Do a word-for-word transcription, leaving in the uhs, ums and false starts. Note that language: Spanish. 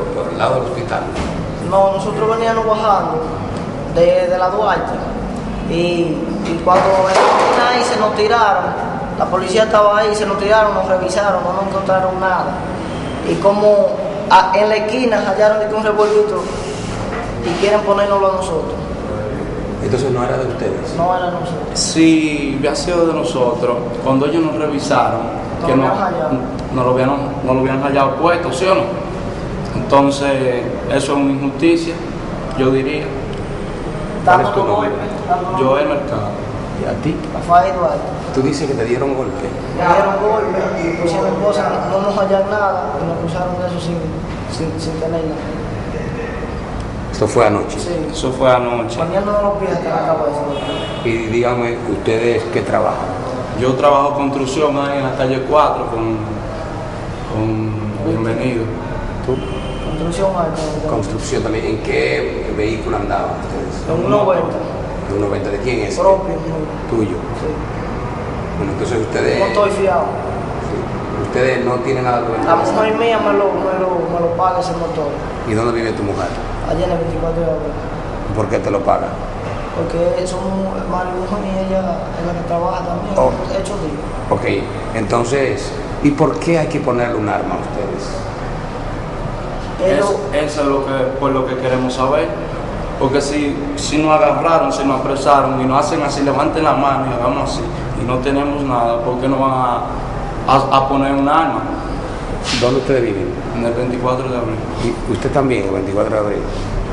por el lado del hospital. No, nosotros veníamos bajando de, de la Duarte y, y cuando en la esquina ahí se nos tiraron, la policía estaba ahí, se nos tiraron, nos revisaron, no nos encontraron nada. Y como a, en la esquina hallaron de que un revolvito y quieren ponérnoslo a nosotros. Entonces no era de ustedes. No era de nosotros. Sí, había sido de nosotros. Cuando ellos nos revisaron, no que lo no, habían hallado. no lo habían, no lo habían hallado puesto, ¿sí o no? Entonces, eso es una injusticia, yo diría. ¿Cuál es tu Dándonos nombre? golpes, dándonos Yo golpes. el mercado. ¿Y a ti? Rafael Duarte. Tú dices que te dieron golpe. Me dieron golpes y pusieron cosas, no nos hallaron nada y nos acusaron de eso sin, sin, sin tener nada. Esto fue anoche. Sí. Eso fue anoche. Poniéndonos los pies hasta la cabeza. Y dígame, ¿ustedes qué trabajan? Yo trabajo construcción ahí en la calle cuatro con, con Bienvenido. ¿Tú? Construcción alta. Construcción también. ¿En qué vehículo andaban ustedes? En una vuelta. ¿En una venta de quién es? Propio. mío. Tuyo. Sí. Bueno, entonces ustedes... No estoy fiado. Sí. Ustedes no tienen nada que ver La con eso. mujer mía me lo, me lo, me lo paga ese motor. ¿Y dónde vive tu mujer? Allá en el veinticuatro de abril. ¿Por qué te lo paga? Porque somos Mario y ella es la que trabaja también. Oh. Hecho días. Ok, entonces, ¿y por qué hay que ponerle un arma a ustedes? Eso, eso es lo que, por lo que queremos saber. Porque si, si nos agarraron, si nos apresaron y nos hacen así, levanten la mano y hagamos así, y no tenemos nada, ¿por qué no van a, a, a poner un arma? ¿Dónde ustedes viven? En el veinticuatro de abril. ¿Y usted también, el veinticuatro de abril?